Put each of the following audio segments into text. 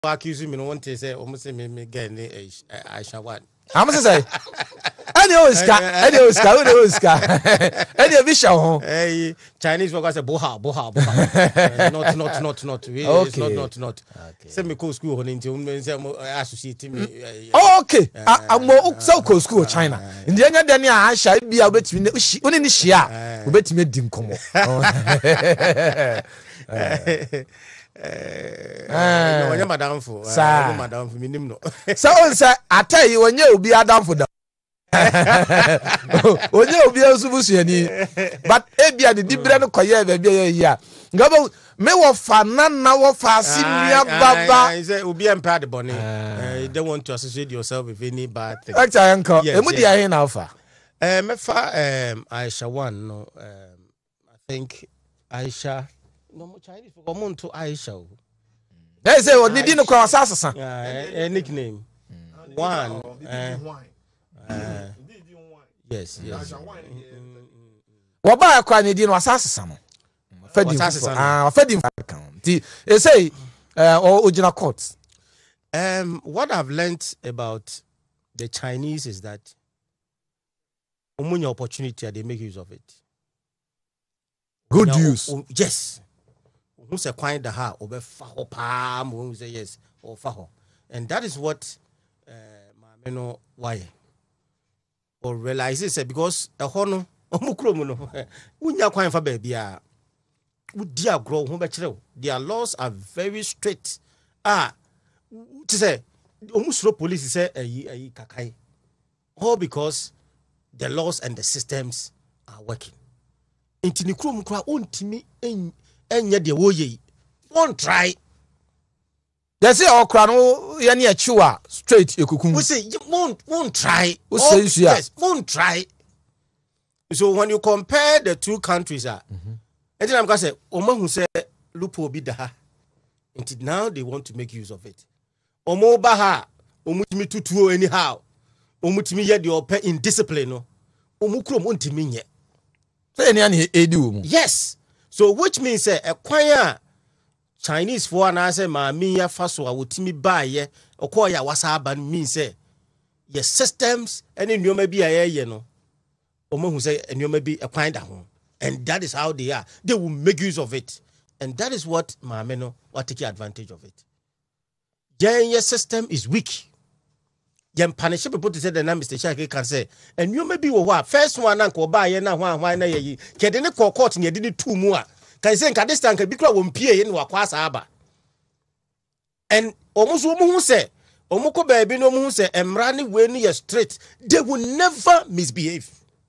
accuse me no want to say almost say me get Aisha one. I'm say any Oscar any Bisha hey Chinese workers say boha not really okay. it's not say me go school into say associate me okay I'm so go school China in the anya dan ya Aisha bia obetimi oni ni hia obetimi di nkomo no madam for minim no so on say atai wonye obi adam for da onye obi azubusuani but ebia de dibre no koye ba bia ya ngabo me wo fa nana wo fa simia baba say obi empa de bone you don't want to associate yourself with any bad thing actually uncle emu dia hin na fa me fa Aisha one no I think Aisha no Chinese for come to Aisha they say what did no kwa asasa nickname one yes what ba kwa ni di no asasa no fedi account ti say original court what I've learned about the Chinese is that omunya opportunity they make use of it good use yes who say quite the ha obefa ho pa who say yes or fa ho and that is what ma no why or realize it because a hono omukro mu no unya kwan fa ba bia udi agro ho be kire their laws are very strict to say omusro police say ayi kakai all because the laws and the systems are working intini krom kra ontimi enye de wo ye won't try they say okra no ye na echiwa straight ekukum we say won't try yes won't try so when you compare the two countries and I'm going to say omahu say lupo bi da ha until now they want to make use of it omo ba ha omutimi tutuo anyhow omutimi ye de ope in discipline no omukrom ontimi nye say any an edi wo mu yes so which means a kwan Chinese for na say ma mi ya faso a wotimi ba ye okoya wasa aba means say your systems any nyoma bi aye no omahu say nyoma bi a kwan da ho and that is how they are they will make use of it and that is what ma me no what take advantage of it your system is weak yen punish people to say the name Mr. Shaki can say and you may be what first one anko ba ye na hwan na ye kede ne court ne de two mu a kan say nka this time can be kra won pie ye ne wakwasa aba and omuso mu hu say omukọ ba bi no mu hu say emra ne we ne straight they will never misbehave.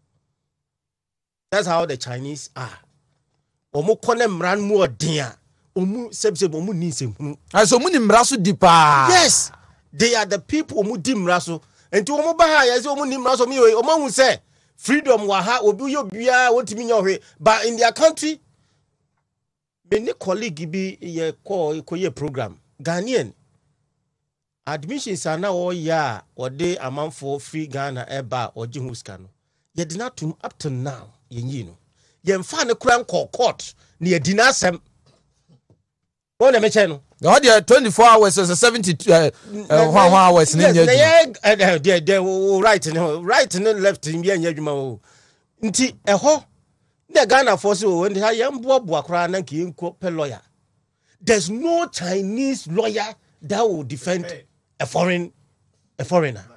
That's how the Chinese are. Omukọ ne emra mu odin a omu sebse omu ni nsehunu aso mu ni mra so dipa yes they are the people who dim raso and to omo ba ha yes omo nim raso mi omo hu say freedom wa ha obi yo bia wotimi nya hwe but in their country many colleague bi ye ko program Ghanaian admissions are now all ya or they amount for free Ghana eba or jihuska no ye did not up to now ye no ye mfa ne kran court ne ye dinasem wona me che no no dey 24 hours is 70 hours ni nya dey right and left in bia nya adwuma o nti eho the Ghana force o ndi ha ye mboabo akra na nke nko pe lawyer there's no Chinese lawyer that will defend a foreigner